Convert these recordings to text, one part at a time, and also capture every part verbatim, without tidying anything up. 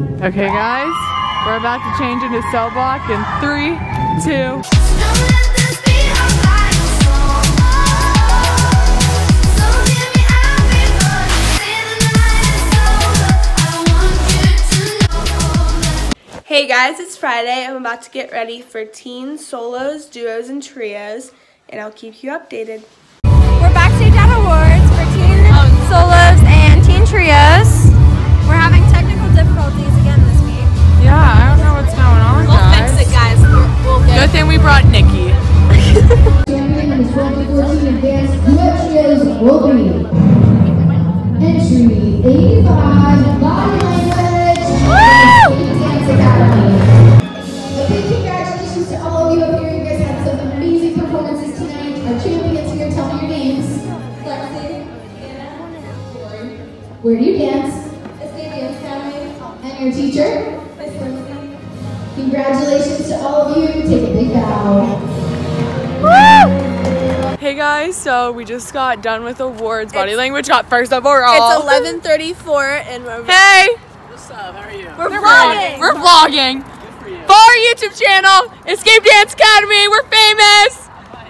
Okay guys, we're about to change into cell block in three, two. Hey guys, it's Friday. I'm about to get ready for teen solos, duos, and trios, and I'll keep you updated. We're backstage at awards for teen solos and teen trios. We're having technical difficulties again this week. Yeah, I don't know what's going on, We'll guys. fix it, guys. We'll, we'll get Good thing we brought Nikki. Champion of the twenty fourteen Advanced Duo Trios will be entry eighty-five Body Language Dance Academy. A big congratulations to all of you up here. You guys had some amazing performances tonight. Our champions here, tell me your names. Lexi, Anna, Lori. Where do you dance? Dance Academy. And your teacher? Miss Lindsay. Congratulations to all of you. Take a big bow. Woo! Hey guys, so we just got done with awards. Body It's- language got first overall. It's eleven thirty-four and we're Hey! What's up? How are you? We're We're vlogging. We're vlogging. Good for you. For our YouTube channel, Escape Dance Academy, we're famous!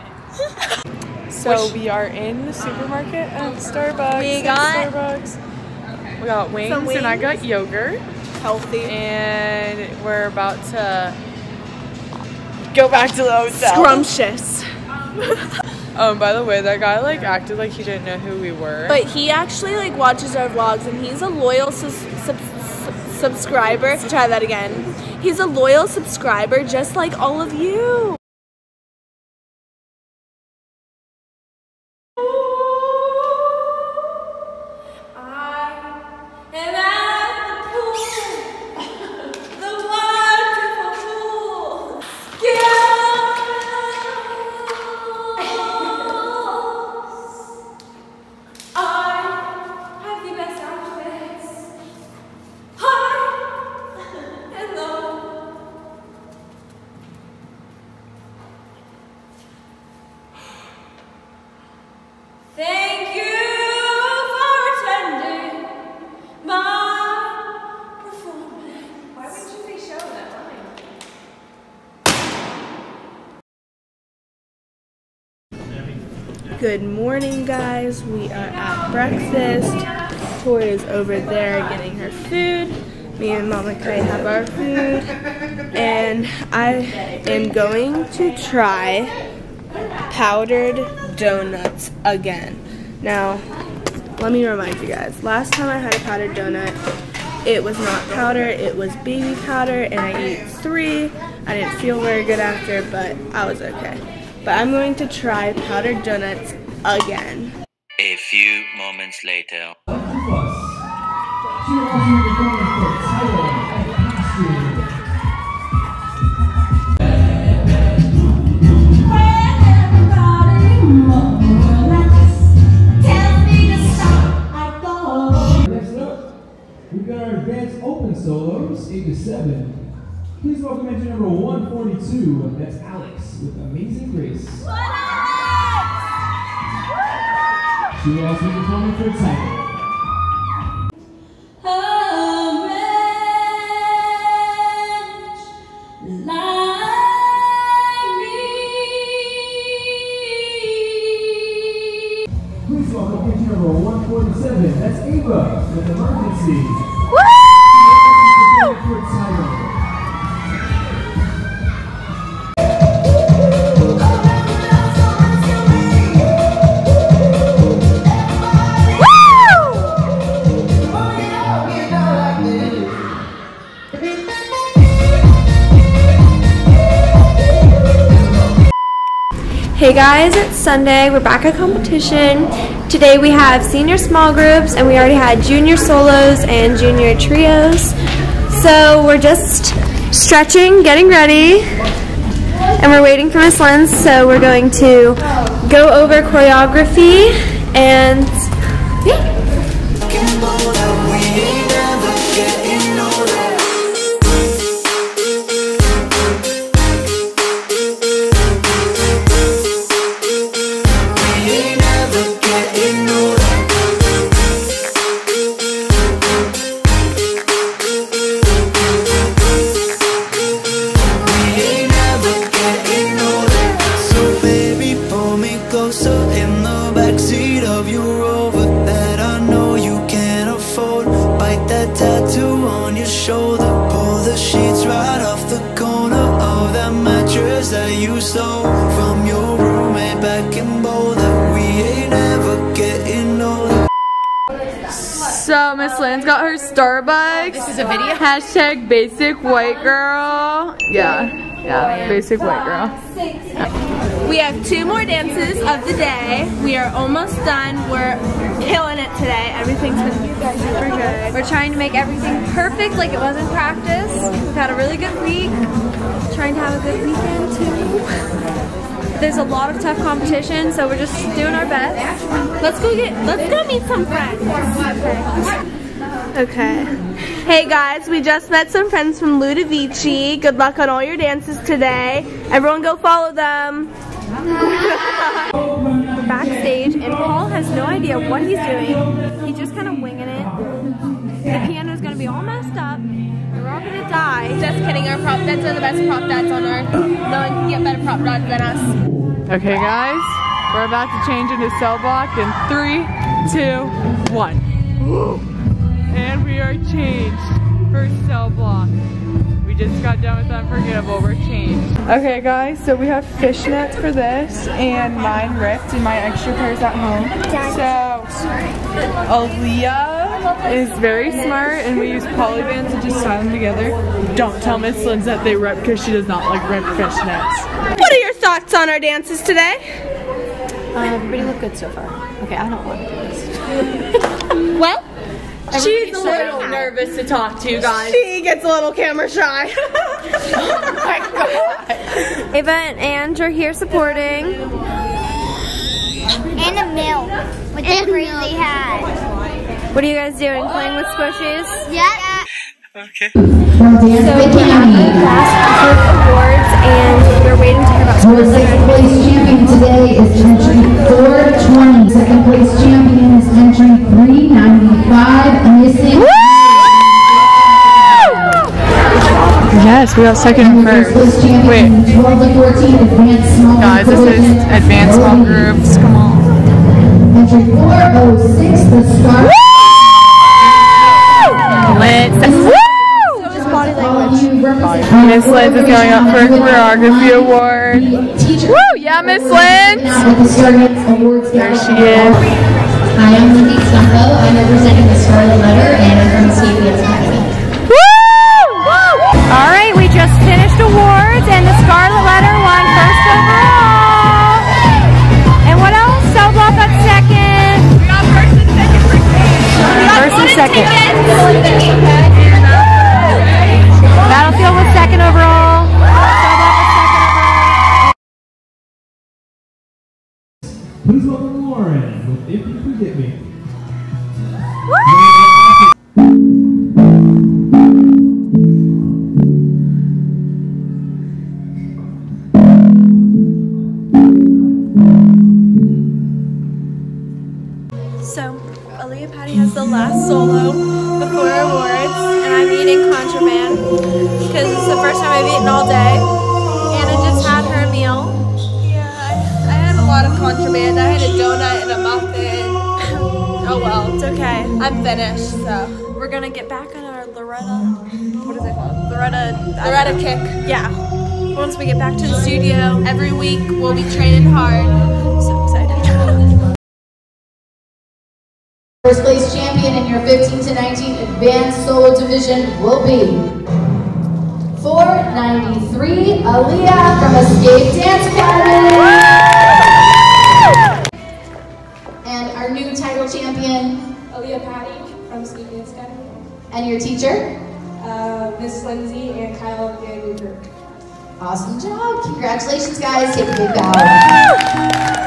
So we are in the supermarket at Starbucks. We at got- Starbucks. We got wings, Some and I wings. got yogurt. Healthy. And we're about to go back to the hotel. Scrumptious. Um, by the way, that guy like acted like he didn't know who we were. But he actually like watches our vlogs and he's a loyal sus sub sub subscriber. Let's try that again. He's a loyal subscriber just like all of you. Thank you for attending my performance. Why would you say show that line? Good morning guys. We are at breakfast. Tori's over there getting her food. Me and Mama Kay have our food. And I am going to try powdered donuts again. Now, let me remind you guys, last time I had a powdered donut, it was not powder, it was baby powder, and I ate three. I didn't feel very good after, but I was okay. But I'm going to try powdered donuts again. A few moments later. We've got our advanced open solos, eight to seven. Please welcome entry number one forty-two. That's Alex with Amazing Grace. She will also be performing for Tiger. Please welcome entry number one forty-seven. That's Ava with Emergency. Woo! For Tiger. Hey guys, it's Sunday. We're back at competition. Today we have senior small groups and we already had junior solos and junior trios. So we're just stretching, getting ready, and we're waiting for Miss Lens. So we're going to go over choreography and yeah. Miss Lynn's got her Starbucks. This is a video. Hashtag basic white girl. Yeah, yeah, basic white girl. We have two more dances of the day. We are almost done. We're killing it today. Everything's been super good. We're trying to make everything perfect like it was in practice. We've had a really good week. Trying to have a good weekend too. There's a lot of tough competition, so we're just doing our best. Let's go get, let's go meet some friends. Okay. Hey guys, we just met some friends from Ludovici. Good luck on all your dances today. Everyone go follow them. We're backstage, and Paul has no idea what he's doing. He's just kind of winging it. The piano's gonna be all messed up, and we're all gonna die. Just kidding, our prop dads are the best prop dads on earth. No one can get better prop dads than us. Okay guys, we're about to change into cell block in three, two, one. And we are changed for cell block. We just got done with Unforgettable, we're changed. Okay guys, so we have fishnets for this, and mine ripped and my extra pair's at home. So, Aaliyah is very smart and we use polybands to just tie them together. Don't tell Miss Lynn's that they rip because she does not like ripped fishnets. What are your thoughts on our dances today? Uh, everybody look good so far. Okay, I don't want to do this. Well, she's a little nervous to talk to you guys. She gets a little camera shy. Oh my god. Ava and Ange are here supporting. And a milk with the crazy hat. What are you guys doing? Playing with squishies? Yeah. Okay. So we have the last awards, and we're waiting to hear about Our sixth place champion today is entry four twenty. Second place champion is entry three ninety-five. Missing. Yes, we got second and first. Wait. twelve to fourteen advanced small Guys, this is advanced small groups. Come on. Entry four oh six, the star. Let's. body language. Miss Lynn's is going up for a choreography award. Woo! Yeah, Miss Lynn's! There she is. Hi, I'm Lindy Stumpo. I'm representing the Scarlet Letter and I'm from the Sapiens Academy. All right, we just finished awards, and the Scarlet Letter won first overall. And what else? Cell Block got second. We got first and second for kids. First and second. Battlefield was second overall. Cell Block was second overall. Please welcome Lauren with If You Forget Me. So, Aaliyah Patty has the last solo before awards, and I'm eating contraband because it's the first time I've eaten all day. Anna just had her meal. Yeah, I, I had a lot of contraband. I had a donut and a muffin. Oh well, it's okay. I'm finished, so. We're gonna get back on our Loretta, what is it called? Loretta, Loretta kick. Yeah. Once we get back to the studio, every week we'll be training hard. So excited. First place champion in your fifteen to nineteen advanced solo division will be four ninety-three, Aaliyah from Escape Dance Academy. And our new title champion, Aaliyah Patty from Escape Dance Academy. And your teacher? Uh, Miss Lindsay and Kyle Van Luker. Awesome job. Congratulations, guys. Take a big bow.